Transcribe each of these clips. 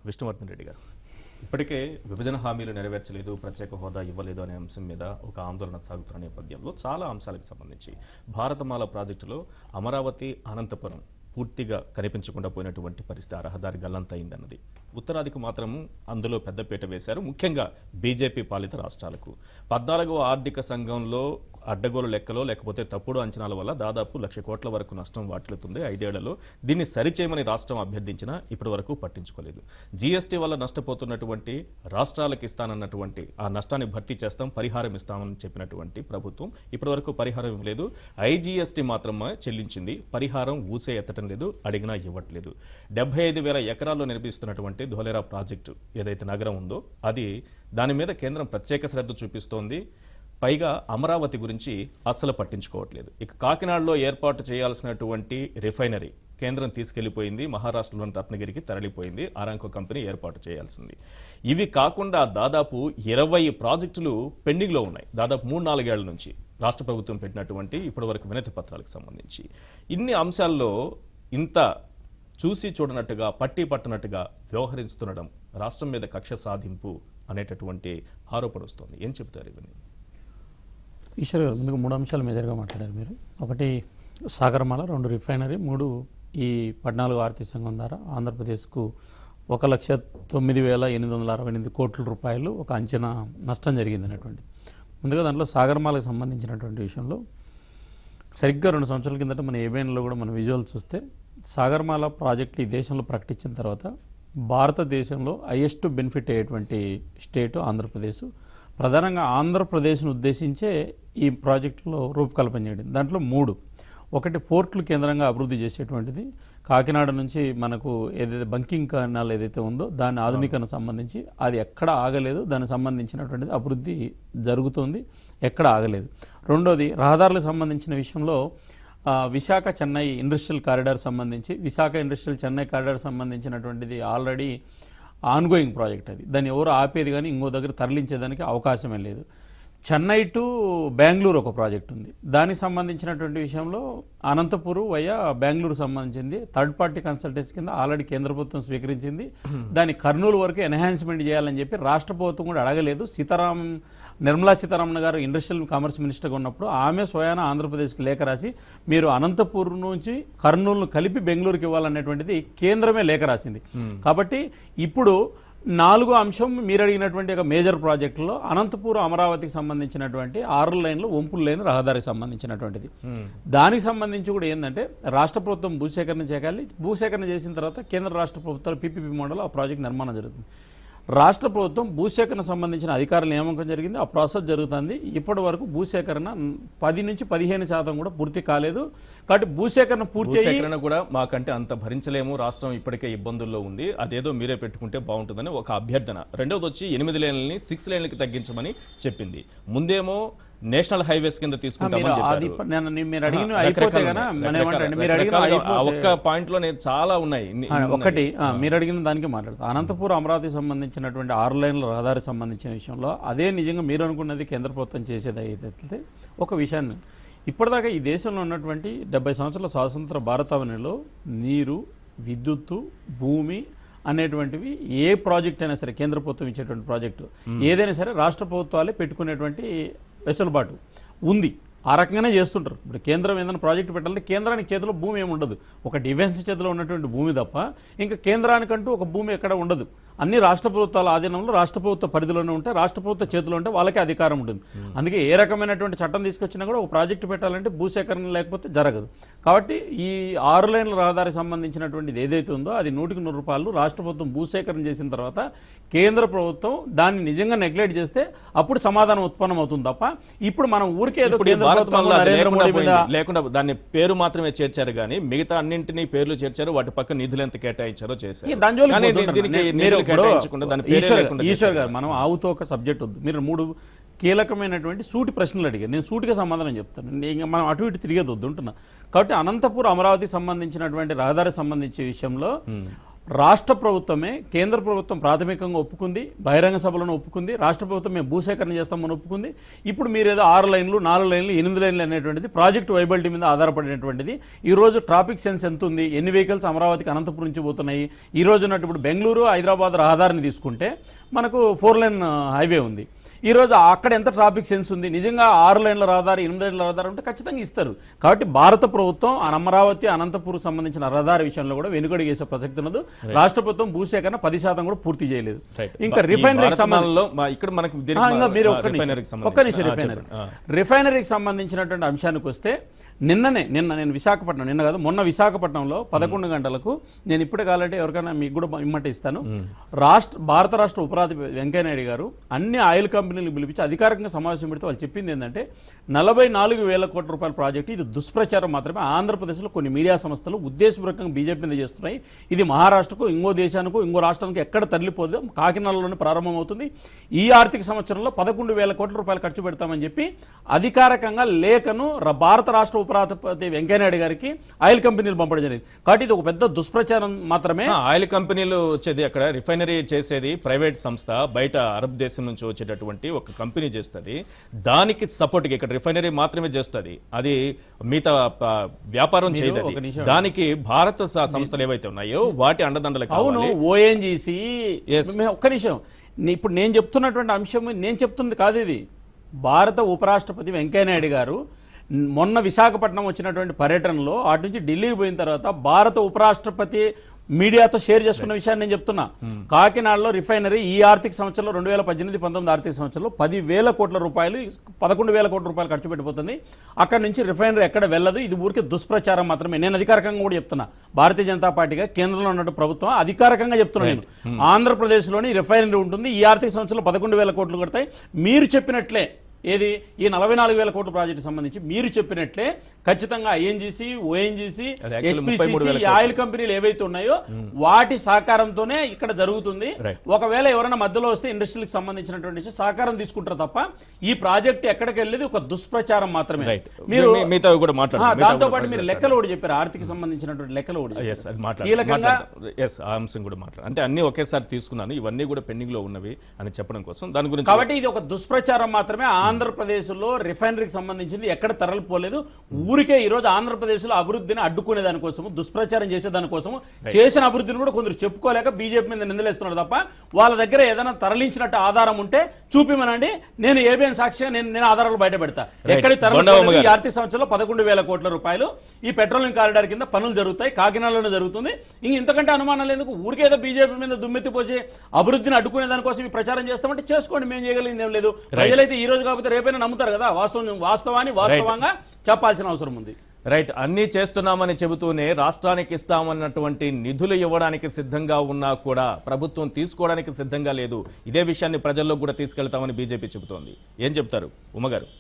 విష్ణువర్ధన్ రెడ్డి గారు, ఇప్పటికే విభజన హామీలు నెరవేర్చలేదు, ప్రత్యేక హోదా ఇవ్వలేదు అనే అంశం మీద ఒక ఆందోళన సాగుతున్న నేపథ్యంలో చాలా అంశాలకు సంబంధించి భారతమాల ప్రాజెక్టులో అమరావతి, అనంతపురం పూర్తిగా కనిపించకుండా పోయినటువంటి పరిస్థితి, ఆ రహదారి గల్లంతయిందన్నది. ఉత్తరాదికి మాత్రం అందులో పెద్దపీట వేశారు, ముఖ్యంగా బీజేపీ పాలిత రాష్ట్రాలకు. 14వ ఆర్థిక సంఘంలో అడ్డగోలు లెక్కలో లేకపోతే తప్పుడు అంచనాల వల్ల దాదాపు 1,00,000 కోట్ల వరకు నష్టం వాటిల్లుతుంది 5 ఏళ్లలో. దీన్ని సరిచేయమని రాష్ట్రం అభ్యర్థించినా ఇప్పటి వరకు పట్టించుకోలేదు. జీఎస్టీ వల్ల నష్టపోతున్నటువంటి రాష్ట్రాలకు ఇస్తానన్నటువంటి ఆ నష్టాన్ని భర్తీ చేస్తాం, పరిహారం ఇస్తామని చెప్పినటువంటి ప్రభుత్వం ఇప్పటి వరకు పరిహారం ఇవ్వలేదు. ఐజీఎస్టీ మాత్రమే చెల్లించింది, పరిహారం ఊసే ఎత్తడం లేదు, అడిగినా ఇవ్వట్లేదు. 75,000 ఎకరాల్లో నిర్మిస్తున్నటువంటి ధోలేరా ప్రాజెక్టు ఏదైతే నగరం ఉందో అది, దాని మీద కేంద్రం ప్రత్యేక శ్రద్ధ చూపిస్తోంది. పైగా అమరావతి గురించి అస్సలు పట్టించుకోవట్లేదు. ఇక కాకినాడలో ఏర్పాటు చేయాల్సినటువంటి రిఫైనరీ కేంద్రం తీసుకెళ్లిపోయింది, మహారాష్ట్రలోని రత్నగిరికి తరలిపోయింది, ఆరాంకో కంపెనీ ఏర్పాటు చేయాల్సింది. ఇవి కాకుండా దాదాపు 20 ప్రాజెక్టులు పెండింగ్లో ఉన్నాయి, దాదాపు 3-4 ఏళ్ల నుంచి రాష్ట్ర ప్రభుత్వం పెట్టినటువంటి ఇప్పటి వరకు వినతి పత్రాలకు సంబంధించి. ఇన్ని అంశాల్లో ఇంత చూసి చూడనట్టుగా, పట్టి పట్టనట్టుగా వ్యవహరిస్తుండడం రాష్ట్రం మీద కక్ష సాధింపు అనేటటువంటి ఆరోపణ వస్తుంది. ఏం చెప్తారు ఇవన్నీ? ఈశ్వర్ గారు, ముందుగా 3 అంశాలు మేజర్గా మాట్లాడారు మీరు. ఒకటి సాగరమాల, 2 రిఫైనరీ, 3 ఈ 14వ ఆర్థిక సంఘం ద్వారా ఆంధ్రప్రదేశ్కు 1,09,868 కోట్ల రూపాయలు ఒక అంచనా నష్టం జరిగింది అనేటువంటి. ముందుగా దాంట్లో సాగరమాలకు సంబంధించినటువంటి విషయంలో సరిగ్గా 2 సంవత్సరాల కిందట మన ఏబిఎన్లో కూడా మన విజువల్ చూస్తే సాగరమాల ప్రాజెక్టు ఈ దేశంలో ప్రకటించిన తర్వాత భారతదేశంలో హైయెస్ట్ బెనిఫిట్ అయ్యేటువంటి స్టేటు ఆంధ్రప్రదేశ్. ప్రధానంగా ఆంధ్రప్రదేశ్ను ఉద్దేశించే ఈ ప్రాజెక్టులో రూపకల్పన చేయడం. దాంట్లో 3, ఒకటి పోర్టులు కేంద్రంగా అభివృద్ధి చేసేటువంటిది, కాకినాడ నుంచి మనకు ఏదైతే బంకింగ్ కెనాల్ ఏదైతే ఉందో దాని ఆధునికరణ సంబంధించి అది ఎక్కడ ఆగలేదు, దానికి సంబంధించినటువంటిది అభివృద్ధి జరుగుతుంది, ఎక్కడ ఆగలేదు. రెండోది రహదారులకు సంబంధించిన విషయంలో విశాఖ చెన్నై ఇండస్ట్రియల్ కారిడార్ సంబంధించి, విశాఖ ఇండస్ట్రియల్ చెన్నై కారిడార్ సంబంధించినటువంటిది ఆల్రెడీ ఆన్గోయింగ్ ప్రాజెక్ట్. అది దాన్ని ఎవరు ఆపేది కానీ ఇంకో దగ్గర తరలించేదానికి అవకాశమే లేదు. చెన్నై టు బెంగళూరు ఒక ప్రాజెక్ట్ ఉంది, దానికి సంబంధించినటువంటి విషయంలో అనంతపురం వయా బెంగళూరు సంబంధించింది థర్డ్ పార్టీ కన్సల్టెన్సీ కింద ఆల్రెడీ కేంద్ర ప్రభుత్వం స్వీకరించింది. దాన్ని కర్నూలు వరకు ఎన్హాన్స్మెంట్ చేయాలని చెప్పి రాష్ట్ర ప్రభుత్వం కూడా అడగలేదు. నిర్మలా సీతారామన్ గారు ఇండస్ట్రియల్ కామర్స్ మినిస్టర్గా ఉన్నప్పుడు ఆమె స్వయాన ఆంధ్రప్రదేశ్కి లేఖ రాసి మీరు అనంతపురం నుంచి కర్నూలును కలిపి బెంగళూరుకి ఇవ్వాలనేటువంటిది కేంద్రమే లేఖ రాసింది. కాబట్టి ఇప్పుడు 4వ అంశం మీరు అడిగినటువంటి ఒక మేజర్ ప్రాజెక్టులో అనంతపురం అమరావతికి సంబంధించినటువంటి 6 లైన్లు వంపుల లైన్ రహదారికి సంబంధించినటువంటిది. దానికి సంబంధించి కూడా ఏంటంటే రాష్ట్ర ప్రభుత్వం భూసేకరణ చేయాలి. భూసేకరణ చేసిన తర్వాత కేంద్ర రాష్ట్ర ప్రభుత్వాలు పీపీపీ మోడల్ ఆ ప్రాజెక్ట్ నిర్మాణం జరుగుతుంది. రాష్ట్ర ప్రభుత్వం భూసేకరణ సంబంధించిన అధికారుల నియామకం జరిగింది, ఆ ప్రాసెస్ జరుగుతుంది. ఇప్పటి వరకు భూసేకరణ 10 నుంచి 15% కూడా పూర్తి కాలేదు. కాబట్టి భూసేకరణ పూర్తి కూడా మాకంటే అంత భరించలేము, రాష్ట్రం ఇప్పటికే ఇబ్బందుల్లో ఉంది, అదేదో మీరే పెట్టుకుంటే బాగుంటుందని ఒక అభ్యర్థన. రెండవది వచ్చి 8 లేన్లని 6 లేన్లకి తగ్గించమని చెప్పింది. ముందేమో నేషనల్ హైవేస్ కింద తీసుకుంటామని ఒక్క పాయింట్ లో చాలా ఉన్నాయి. ఒకటి మీరు అడిగిన దానికి మాట్లాడతాను. అనంతపురం అమరావతికి సంబంధించినటువంటి 6 లైన్ల రహదారికి సంబంధించిన విషయంలో అదే నిజంగా మీరు అనుకున్నది కేంద్ర ప్రభుత్వం చేసేది అయితే ఒక విషయాన్ని, ఇప్పటిదాకా ఈ దేశంలో ఉన్నటువంటి 70 సంవత్సరాల స్వాతంత్ర భారతావనిలో నీరు, విద్యుత్తు, భూమి అనేటువంటివి ఏ ప్రాజెక్ట్ అయినా సరే కేంద్ర ప్రభుత్వం ఇచ్చేటువంటి ప్రాజెక్టు ఏదైనా సరే రాష్ట్ర ప్రభుత్వాలే పెట్టుకునేటువంటి వెసులుబాటు ఉంది. ఆ రకంగానే చేస్తుంటారు. ఇప్పుడు కేంద్రం ఏదైనా ప్రాజెక్టు పెట్టాలంటే కేంద్రానికి చేతిలో భూమి ఏమి ఉండదు, ఒక డిఫెన్స్ చేతిలో ఉన్నటువంటి భూమి తప్ప ఇంకా కేంద్రానికంటూ ఒక భూమి ఎక్కడ ఉండదు. అన్ని రాష్ట్ర ప్రభుత్వాల ఆధీనంలో రాష్ట్ర ప్రభుత్వ పరిధిలోనే ఉంటే, రాష్ట్ర ప్రభుత్వ చేతిలో ఉంటే వాళ్ళకే అధికారం ఉంటుంది. అందుకే ఏ రకమైనటువంటి చట్టం తీసుకొచ్చినా కూడా ఒక ప్రాజెక్టు పెట్టాలంటే భూసేకరణ లేకపోతే జరగదు. కాబట్టి ఈ 6 లైన్ల రహదారికి సంబంధించినటువంటిది ఏదైతే ఉందో అది 100కి 100 రూపాయలు రాష్ట్ర ప్రభుత్వం భూసేకరణ చేసిన తర్వాత కేంద్ర ప్రభుత్వం దాన్ని నిజంగా నెగ్లెక్ట్ చేస్తే అప్పుడు సమాధానం ఉత్పన్నం అవుతుంది తప్ప ఇప్పుడు మనం ఊరికే ఏదో లేకుండా దాన్ని పేరు మాత్రమే చేర్చారు కానీ మిగతా అన్నింటినీ పేర్లు చేర్చారు, వాటి పక్క నిధులు ఎంత కేటాయించారో చేశారు. ఈశ్వర్ గారు, మనం ఆవుతో ఒక సబ్జెక్ట్ వద్దు. మీరు 3 కీలకమైనటువంటి సూటి ప్రశ్నలు అడిగారు, నేను సూటిగా సమాధానం చెప్తాను. ఇంకా మనం అటు ఇటు తిరిగేది వద్దుంటున్నా. కాబట్టి అనంతపురం అమరావతికి సంబంధించినటువంటి రహదారికి సంబంధించే విషయంలో రాష్ట్ర ప్రభుత్వమే, కేంద్ర ప్రభుత్వం ప్రాథమికంగా ఒప్పుకుంది, బహిరంగ సభలను ఒప్పుకుంది, రాష్ట్ర ప్రభుత్వం మేము భూసేకరణ చేస్తామని ఒప్పుకుంది. ఇప్పుడు మీరు ఏదో 6 లైన్లు 4 లైన్లు 8 లైన్లు అనేటువంటిది ప్రాజెక్ట్ వైబిలిటీ మీద ఆధారపడినటువంటిది. ఈ రోజు ట్రాఫిక్ సెన్స్ ఎంత ఉంది, ఎన్ని వెహికల్స్ అమరావతికి అనంతపురం నుంచి పోతున్నాయి, ఈ రోజు ఉన్నట్టు ఇప్పుడు బెంగళూరు హైదరాబాద్ రహదారిని తీసుకుంటే మనకు 4 లైన్ హైవే ఉంది. ఈ రోజు అక్కడ ఎంత ట్రాఫిక్ సెన్స్ ఉంది, నిజంగా 6 లైన్ల రహదారి 8 లైన్ల రహదారి ఉంటే ఖచ్చితంగా ఇస్తారు. కాబట్టి భారత ప్రభుత్వం అమరావతి అనంతపురం సంబంధించిన రహదారి విషయంలో కూడా వెనుకడుగు వేసే ప్రసక్తి ఉన్నది. రాష్ట్ర ప్రభుత్వం భూసేకరణ 10% కూడా పూర్తి చేయలేదు. ఇంకా రిఫైనరీకి రిఫైనరీకి సంబంధించినటువంటి అంశానికి వస్తే నిన్న నేను విశాఖపట్నం, నిన్న కాదు మొన్న విశాఖపట్నంలో 11 గంటలకు, నేను ఇప్పుడే కావాలంటే ఎవరికైనా మీకు కూడా ఇమ్మంటే ఇస్తాను, భారత రాష్ట్ర ఉపరాష్ట్రపతి వెంకయ్యనాయుడు గారు అన్ని ఆయిల్ కంపెనీలు పిలిపించి అధికారికంగా సమావేశం పెడితే వాళ్ళు చెప్పింది ఏంటంటే 44,000 కోట్ల రూపాయల ప్రాజెక్టు, ఇది దుష్ప్రచారం మాత్రమే. ఆంధ్రప్రదేశ్లో కొన్ని మీడియా సంస్థలు ఉద్దేశపూర్వకంగా బీజేపీ మీద చేస్తున్నాయి. ఇది మహారాష్ట్రకు, ఇంకో దేశానికి, ఇంకో రాష్ట్రానికి ఎక్కడ తరలిపోదు, కాకినాడలోనే ప్రారంభమవుతుంది. ఈ ఆర్థిక సంవత్సరంలో 11,000 కోట్ల రూపాయలు ఖర్చు పెడతామని చెప్పి అధికారికంగా లేఖను భారత రాష్ట్ర ఉపరాష్ట్రపతి వెంకయ్యనాయుడు గారికి ఆయిల్ కంపెనీలు పంపడం జరిగింది. కాబట్టి ఇది ఒక పెద్ద దుష్ప్రచారం మాత్రమే. ఆయిల్ కంపెనీలు వచ్చేది, అక్కడ రిఫైనరీ చేసేది ప్రైవేట్ సంస్థ, బయట అరబ్ దేశం నుంచి వచ్చేటటువంటి ఒక కంపెనీ చేస్తుంది. దానికి సపోర్ట్ ఇక్కడ రిఫైనరీ మాత్రమే చేస్తుంది, అది మిగతా వ్యాపారం చేయదు. దానికి భారత సంస్థలు ఏవైతే ఉన్నాయో వాటి అండదండలు. అవును, ఓఎన్జీసీ. ఒక్క నిమిషం, ఇప్పుడు నేను చెప్తున్నటువంటి అంశం నేను చెప్తుంది కాదు, ఇది భారత ఉపరాష్ట్రపతి వెంకయ్యనాయుడు గారు మొన్న విశాఖపట్నం వచ్చినటువంటి పర్యటనలో అటు నుంచి ఢిల్లీకి పోయిన తర్వాత భారత ఉపరాష్ట్రపతి మీడియాతో షేర్ చేసుకున్న విషయాన్ని నేను చెప్తున్నా. కాకినాడలో రిఫైనరీ ఈ ఆర్థిక సంవత్సరంలో 2018-19 ఆర్థిక సంవత్సరంలో 10,000 కోట్ల రూపాయలు 11,000 కోట్ల రూపాయలు ఖర్చు పెట్టిపోతుంది. అక్కడ నుంచి రిఫైనరీ ఎక్కడ వెళ్ళదు, ఇది ఊరికే దుష్ప్రచారం మాత్రమే. నేను అధికారికంగా కూడా చెప్తున్నా, భారతీయ జనతా పార్టీగా కేంద్రంలో ఉన్న ప్రభుత్వం అధికారికంగా చెప్తున్నా, నేను ఆంధ్రప్రదేశ్లోని రిఫైనరీ ఉంటుంది, ఈ ఆర్థిక సంవత్సరంలో 11,000 కోట్లు కడతాయి. మీరు చెప్పినట్లే ఏది ఈ 44,000 కోట్ల ప్రాజెక్టు సంబంధించి మీరు చెప్పినట్లే ఖచ్చితంగా ఐఎన్జీసీ, ఓఎన్జీసీ, హెచ్పిసిసి, ఆయిల్ కంపెనీలు ఏవైతే ఉన్నాయో వాటి సహకారంతోనే ఇక్కడ జరుగుతుంది. ఒకవేళ ఎవరైనా మధ్యలో వస్తే ఇండస్ట్రీకి సంబంధించినటువంటి సహకారం తీసుకుంటారు తప్ప ఈ ప్రాజెక్ట్ ఎక్కడికి వెళ్ళేది ఒక దుష్ప్రచారం మాత్రమే. మీరు దాంతో పాటు మీరు లెక్కలు కూడా చెప్పారు, ఆర్థిక సంబంధించినటువంటి లెక్కలు కూడా కీలకంగా అంశం కూడా మాట్లాడారు. అంటే అన్ని ఒకేసారి తీసుకున్నాను, ఇవన్నీ కూడా పెండింగ్ లో ఉన్నవి అని చెప్పడం కోసం దాని గురించి. కాబట్టి ఇది ఒక దుష్ప్రచారం మాత్రమే. ఆంధ్రప్రదేశ్లో రిఫైనరీకి సంబంధించింది ఎక్కడ తరలిపోలేదు. ఊరికే ఈ రోజు ఆంధ్రప్రదేశ్లో అభివృద్ధిని అడ్డుకునే దానికోసం, దుష్ప్రచారం చేసే దానికోసం, చేసిన అభివృద్ధిని కూడా కొందరు చెప్పుకోలేక బీజేపీ మీద నిందలేస్తున్నారు తప్ప వాళ్ళ దగ్గర ఏదైనా తరలించినట్టు ఆధారం ఉంటే చూపిమనండి, నేను ఏబిఎన్ సాక్షిగా నేను ఆధారాలు బయట పెడతా. ఎక్కడికి తరలిపోలేదు. ఈ ఆర్థిక సంవత్సరంలో 11,000 కోట్ల రూపాయలు ఈ పెట్రోలియం కారిడార్ కింద పనులు జరుగుతాయి, కాకినాడలోనే జరుగుతుంది. ఇంతకంటే అనుమానాలు ఎందుకు? ఊరికేదో బీజేపీ మీద దుమ్మెత్తిపోసి అభివృద్ధిని అడ్డుకునే దానికోసం ఈ ప్రచారం చేస్తామంటే చేసుకోండి, మేము చేయగలిగింది ఏం లేదు. ప్రజలైతే ఈ రోజు కాకపోతే రేపైనా నమ్ముతారు కదా, వాస్తవాన్ని వాస్తవంగా చెప్పాల్సిన అవసరం ఉంది. రైట్, అన్నీ చేస్తున్నామని చెబుతూనే రాష్ట్రానికి ఇస్తామన్నటువంటి నిధులు ఇవ్వడానికి సిద్ధంగా ఉన్నా కూడా ప్రభుత్వం తీసుకోవడానికి సిద్ధంగా లేదు. ఇదే విషయాన్ని ప్రజల్లో కూడా తీసుకెళ్తామని బీజేపీ చెబుతోంది. ఏం చెప్తారు ఉమ్మగారు?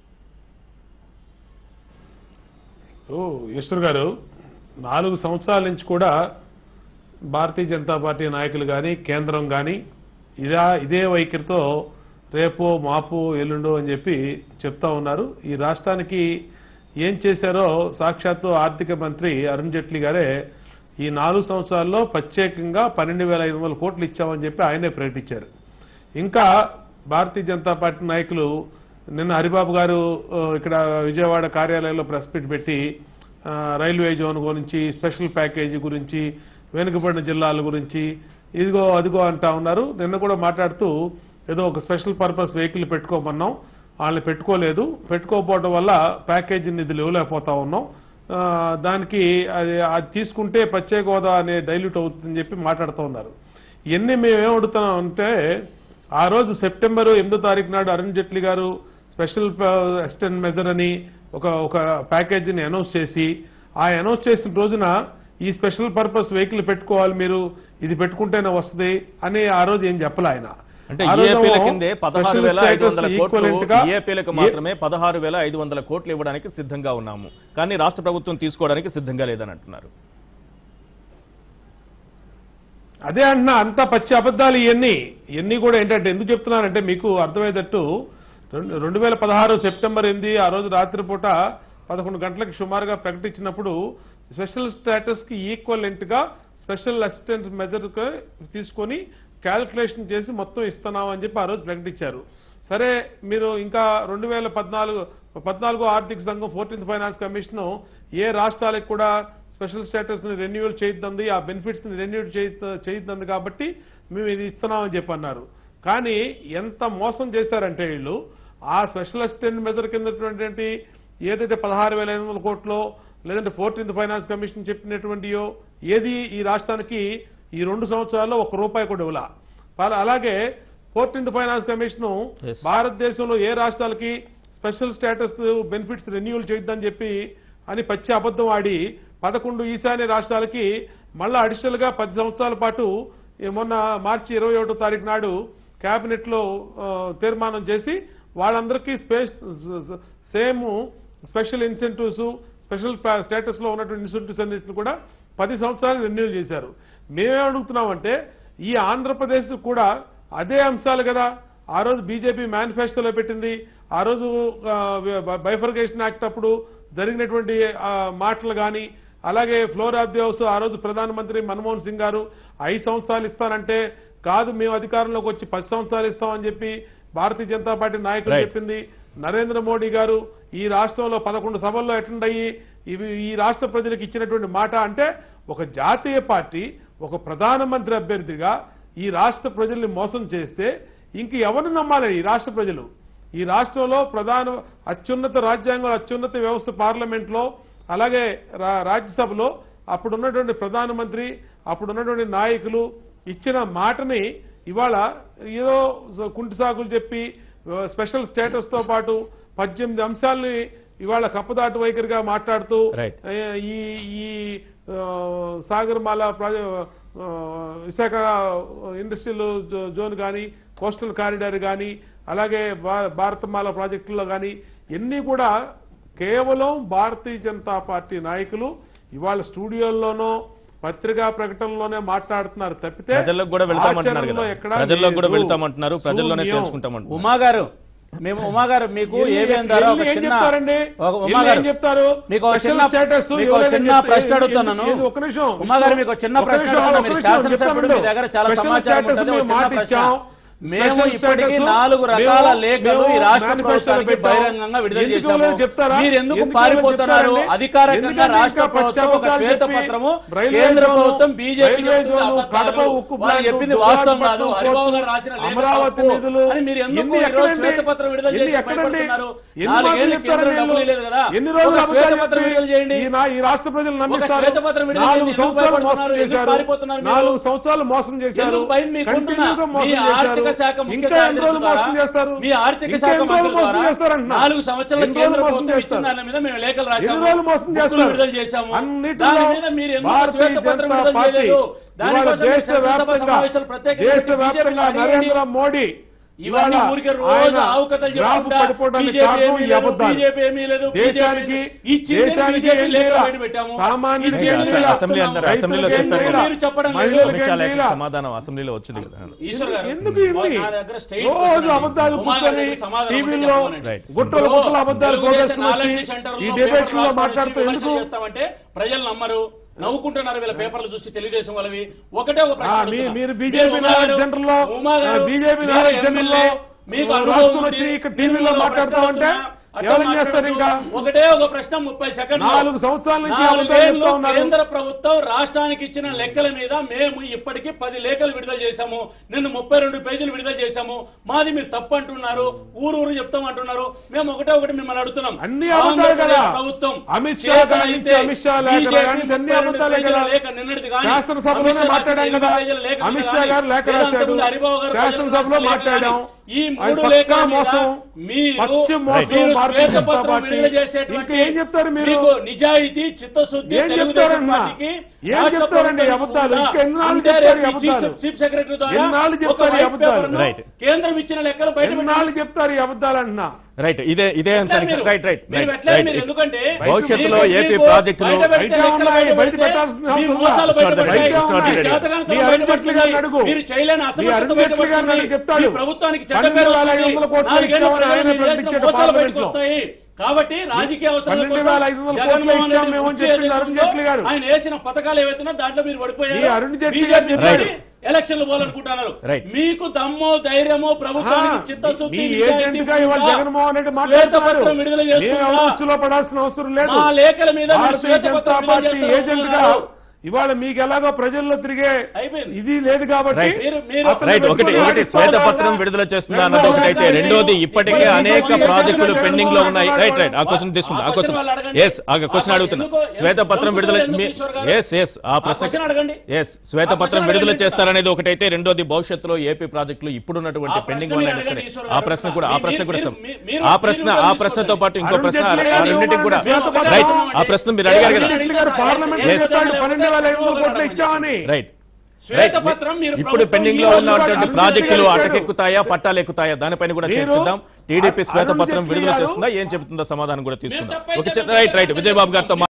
ఈశ్వర్ గారు, 4 సంవత్సరాల నుంచి కూడా భారతీయ జనతా పార్టీ నాయకులు కానీ కేంద్రం కానీ ఇదే వైఖరితో రేపో మాపు ఎల్లుండో అని చెప్పి చెప్తా ఉన్నారు. ఈ రాష్ట్రానికి ఏం చేశారో సాక్షాత్తు ఆర్థిక మంత్రి అరుణ్ జైట్లీ గారే ఈ 4 సంవత్సరాల్లో ప్రత్యేకంగా 12,500 కోట్లు ఇచ్చామని చెప్పి ఆయనే ప్రకటించారు. ఇంకా భారతీయ జనతా పార్టీ నాయకులు నిన్న హరిబాబు గారు ఇక్కడ విజయవాడ కార్యాలయంలో ప్రెస్ మీట్ పెట్టి రైల్వే జోన్ గురించి, స్పెషల్ ప్యాకేజీ గురించి, వెనుకబడిన జిల్లాల గురించి ఇదిగో అదిగో అంటా ఉన్నారు. నిన్న కూడా మాట్లాడుతూ ఏదో ఒక స్పెషల్ పర్పస్ వెహికల్ పెట్టుకోమన్నాం, వాళ్ళని పెట్టుకోలేదు, పెట్టుకోకపోవడం వల్ల ప్యాకేజీ నిధులు ఇవ్వలేకపోతా ఉన్నాం, దానికి అది తీసుకుంటే ప్రత్యేక హోదా అనే డైల్యూట్ అవుతుందని చెప్పి మాట్లాడుతూ ఉన్నారు. ఇవన్నీ మేమేం అడుగుతున్నాం అంటే, ఆ రోజు సెప్టెంబర్ 8వ తారీఖు నాడు అరుణ్ జైట్లీ గారు స్పెషల్ అసిస్టెంట్ మెజర్ అని ఒక ప్యాకేజీని అనౌన్స్ చేసి, ఆ అనౌన్స్ చేసిన రోజున ఈ స్పెషల్ పర్పస్ వెహికల్ పెట్టుకోవాలి, మీరు ఇది పెట్టుకుంటేనే వస్తుంది అని ఆ రోజు ఏం చెప్పలే ఆయన. అంటే ఈఏపీల కిందే 16,500 కోట్లు, ఈఏపీలకు మాత్రమే 16,500 కోట్లు ఇవ్వడానికి సిద్ధంగా ఉన్నాము, కానీ రాష్ట్ర ప్రభుత్వం తీసుకోవడానికి సిద్ధంగా లేదని అంటున్నారు. అదే అంటున్నా, అంత పచ్చి అబద్ధాలు ఇవన్నీ కూడా ఏంటంటే ఎందుకు చెప్తున్నానంటే మీకు అర్థమయ్యేటట్టు, 2016 సెప్టెంబర్ 8 ఆ రోజు రాత్రిపూట 11 గంటలకు సుమారుగా ప్రకటించినప్పుడు స్పెషల్ స్టేటస్ కి ఈక్వలెంట్ గా స్పెషల్ అసిస్టెంట్ మెజర్ తీసుకొని క్యాల్కులేషన్ చేసి మొత్తం ఇస్తున్నామని చెప్పి ఆ రోజు ప్రకటించారు. సరే, మీరు ఇంకా 2014 ఆర్థిక సంఘం 14th ఫైనాన్స్ కమిషన్ ఏ రాష్ట్రాలకు కూడా స్పెషల్ స్టేటస్ ని రెన్యూవల్ చేయొద్దంది, ఆ బెనిఫిట్స్ ని రెన్యూల్ చేయొద్దంది కాబట్టి మేము ఇది ఇస్తున్నామని చెప్పి అన్నారు. కానీ ఎంత మోసం చేశారంటే వీళ్ళు ఆ స్పెషల్ అసిస్టెంట్ మెజర్ కింద ఏదైతే 16,500 కోట్లు లేదంటే 14th ఫైనాన్స్ కమిషన్ చెప్పినటువంటియో ఏది ఈ రాష్ట్రానికి ఈ 2 సంవత్సరాల్లో ₹1 కూడా ఇవ్వలా. అలాగే 14th ఫైనాన్స్ కమిషన్ భారతదేశంలో ఏ రాష్ట్రాలకి స్పెషల్ స్టేటస్ బెనిఫిట్స్ రెన్యూవల్ చేయొద్దని చెప్పి అని పచ్చి అబద్ధం ఆడి 11 ఈశాన్య రాష్ట్రాలకి మళ్ళా అడిషనల్ గా 10 సంవత్సరాల పాటు మొన్న మార్చి 21వ తారీఖు నాడు కేబినెట్ లో తీర్మానం చేసి వాళ్ళందరికీ same special incentives special status లో ఉన్నటువంటి ఇన్సెంటివ్స్ అన్నింటిని కూడా 10 సంవత్సరాలు రెన్యూల్ చేశారు. మేమేం అడుగుతున్నామంటే ఈ ఆంధ్రప్రదేశ్ కూడా అదే అంశాలు కదా ఆ రోజు బీజేపీ మేనిఫెస్టోలో పెట్టింది. ఆ రోజు బైఫర్గేషన్ యాక్ట్ అప్పుడు జరిగినటువంటి మాటలు కానీ, అలాగే ఫ్లోర్ ఆఫ్ ది హౌస్ ఆ రోజు ప్రధానమంత్రి మన్మోహన్ సింగ్ గారు 5 సంవత్సరాలు ఇస్తానంటే కాదు మేము అధికారంలోకి వచ్చి 10 సంవత్సరాలు ఇస్తామని చెప్పి భారతీయ జనతా పార్టీ నాయకులు చెప్పింది. నరేంద్ర మోడీ గారు ఈ రాష్ట్రంలో 11 సభల్లో అటెండ్ అయ్యి ఈ రాష్ట్ర ప్రజలకు ఇచ్చినటువంటి మాట అంటే ఒక జాతీయ పార్టీ ఒక ప్రధానమంత్రి అభ్యర్థిగా ఈ రాష్ట్ర ప్రజల్ని మోసం చేస్తే ఇంక ఎవరిని నమ్మాలి ఈ రాష్ట్ర ప్రజలు? ఈ రాష్ట్రంలో అత్యున్నత రాజ్యాంగం అత్యున్నత వ్యవస్థ పార్లమెంట్ లో అలాగే రాజ్యసభలో అప్పుడున్నటువంటి ప్రధానమంత్రి అప్పుడున్నటువంటి నాయకులు ఇచ్చిన మాటని ఇవాళ ఏదో కుంటి సాకులు చెప్పి స్పెషల్ స్టేటస్ తో పాటు 18 అంశాలని ఇవాళ కప్పదాటు వైఖరిగా మాట్లాడుతూ ఈ సాగర్మాల విశాఖ ఇండస్ట్రియల్ జోన్ కానీ కోస్టల్ కారిడార్ కానీ అలాగే భారతమాల ప్రాజెక్టుల్లో కానీ ఎన్ని కూడా కేవలం భారతీయ జనతా పార్టీ నాయకులు ఇవాళ స్టూడియోల్లోనో పత్రికా ప్రకటనలోనే మాట్లాడుతున్నారు తప్పితే ప్రజల్లోకి కూడా వెళ్తామంటున్నారు, ప్రజల్లోనే తెలుసుకుంటామంటున్నారు. ఉమా గారు మీకు ఏబిఎన్ ద్వారా ఒక చిన్న ప్రశ్న అడుగుతున్నాను. ఉమా గారు మీకు చిన్న ప్రశ్న అడుగుతున్నా. మీరు శాసనసభ్యుడు, మీ దగ్గర చాలా సమాచారం ఉంటుంది. ఒక చిన్న ప్రశ్న. మేము ఇప్పటికీ 4 రకాల లేఖలు ఈ రాష్ట్ర ప్రభుత్వానికి బహిరంగంగా విడుదల చేశాము. మీరు ఎందుకు పారిపోతున్నారు? అధికారికంగా రాష్ట్ర ప్రభుత్వం ఒక శ్వేతపత్రము కేంద్ర ప్రభుత్వం బీజేపీ చెప్పింది వాస్తవం కాదు, హరిబాబు గారు రాసిన అని మీరు ఎందుకు ఈరోజు శ్వేతపత్రం విడుదల చేసి భయపడుతున్నారు? 4 ఏళ్ళు కేంద్రం డబ్బులు లేదు కదా, శ్వేతపత్రం విడుదల చేయండి. ఈ రాష్ట్ర ప్రజలు శ్వేతపత్రం విడుదల చేయండి. ఎందుకు భయపడుతున్నారు? ఎందుకు పారిపోతున్నారు? 4 సంవత్సరాలు మోసం చేశారు. ఆర్థిక శాఖ ముఖ్య కార్యదర్శి ద్వారా, మీ ఆర్థిక శాఖ మంత్రి ద్వారా 4 సంవత్సరాల కేంద్ర ప్రభుత్వం ఇచ్చిన దాని మీద మేము లేఖలు రాశాము, విడుదల చేశాము. దాని మీద మీరు ఎందుకు శ్వేతపత్రం విడుదల చేయలేదు? దానికోసం శాసనసభ సమావేశాలు ప్రత్యేకంగా నరేంద్ర మోడీ ఇవన్నీ ఊరికే రోజు ఆవుకతలు చెప్పుకుంటా బీజేపీ ఏమీ లేదు, సమాధానం అసెంబ్లీలో వచ్చింది కదా. చేస్తామంటే ప్రజలు నమ్మరు, నవ్వుకుంటున్నారు వీళ్ళ పేపర్లు చూసి తెలుగుదేశం వాళ్ళవి. ఒకటే ఒక ప్రశ్న, మీకు ఒకటే ఒక ప్రశ్న 30 సెకండ్లు. 4 సంవత్సరాల నుంచి కేంద్ర ప్రభుత్వం రాష్ట్రానికి ఇచ్చిన లెక్కల మీద మేము ఇప్పటికీ 10 లేఖలు విడుదల చేశాము. నిన్న 32 పేజీలు విడుదల చేశాము. మాది మీరు తప్పు అంటున్నారు, ఊరు చెప్తాం అంటున్నారు. మేము ఒకటి మిమ్మల్ని అడుగుతున్నాం. ప్రభుత్వం అమిత్ షా నిన్నటిది కానీ ఈ 3 లేఖల మీరు శ్వేతపత్రం విడుదల చేసేటువంటి మీకు నిజాయితీ చిత్తశుద్ధి తెలుగుదేశం పార్టీకి చీఫ్ సెక్రటరీ ద్వారా కేంద్రం ఇచ్చిన లెక్కలు బయట చెప్తారు ఈ అబద్ధాలు అంటున్నా. రైట్, ఇదే ఎందుకంటే భవిష్యత్తులో ఏపీ ప్రాజెక్టులు మీరు చేయలేని అసమర్థత బయటపడుతుంది, ప్రభుత్వానికి చెడ్డ పేరు వస్తుంది, 4 ఏళ్ళు బయటకు వస్తాయి. కాబట్టి రాజకీయ అవసరాల కోసం 12,500 జగన్మోహన్ కోట్లు రెడ్డి ఇచ్చాం గుర్తు మేము ఏదైతే అరుణ్ ఉందో, జైట్లీ గారు. ఆయన వేసిన పథకాలు ఏవైతున్నా దాంట్లో మీరు ఈ పడిపోయారు. అరుణ్ జైట్లీ బీజేపీ గారు తోటి ఎలక్షన్లు పోవాలనుకుంటున్నారు. Right. మీకు దమ్మో ధైర్యమో ప్రభుత్వానికి చిత్తశుద్ధి మీ నిజాయితీ ఏజెంట్ గా ఇవాళ ఉందా? జగన్మోహన్ రెడ్డి శ్వేతపత్రం విడుదల మేము ఎవరు చేస్తుందా? ఉచ్చులో పడాల్సిన అవసరం లేదు. మా లేఖల మీద మీరు భారతీయ శ్వేతపత్రం జనతా విడుదల పార్టీ ఏజెంట్ గా చేస్తున్నారు. ఇవాళ మీకు ఎలాగో ప్రజల్లో తిరిగే అయిపోయింది. ఇది లేదు కాబట్టి Right. మీరు- అతను రైట్ ఒకటి పెట్టుకుని ఒకటి శ్వేతపత్రం విడుదల చేస్తుందా అన్నది ఒకటైతే, రెండోది ఇప్పటికే అనేక ప్రాజెక్టులు పెండింగ్ లో ఉన్నాయి. రైట్ రైట్ ఆ క్వశ్చన్ తీసుకుంటా. ఆ క్వశ్చన్ ఎస్ ఆ క్వశ్చన్ అడుగుతున్నా. శ్వేతపత్రం విడుదల ఎస్ ఆ ప్రశ్న అడగండి. ఎస్ శ్వేతపత్రం విడుదల చేస్తారనేది ఒకటైతే, రెండోది భవిష్యత్తులో ఏపీ ప్రాజెక్టులు ఇప్పుడున్నటువంటి పెండింగ్ ఉన్నాయి. ఆ ప్రశ్న కూడా ఆ ప్రశ్నతో పాటు ఇంకో ప్రశ్న ఆ రెండింటికి కూడా రైట్ ఆ ప్రశ్న మీరు అడిగారు కదా. Parliament Yes. 12,500 కోట్లు ఇచ్చామని రైట్ శ్వేతపత్రం మీరు ఇప్పుడు పెండింగ్ లో ఉన్నటువంటి ప్రాజెక్టులు అటకెక్కుతాయా పట్టాలు ఎక్కుతాయా దానిపైన కూడా చర్చిద్దాం. టీడీపీ శ్వేతపత్రం విడుదల చేస్తుందా, ఏం చెబుతుందో సమాధానం కూడా తీసుకుందాం. రైట్ విజయబాబు గారితో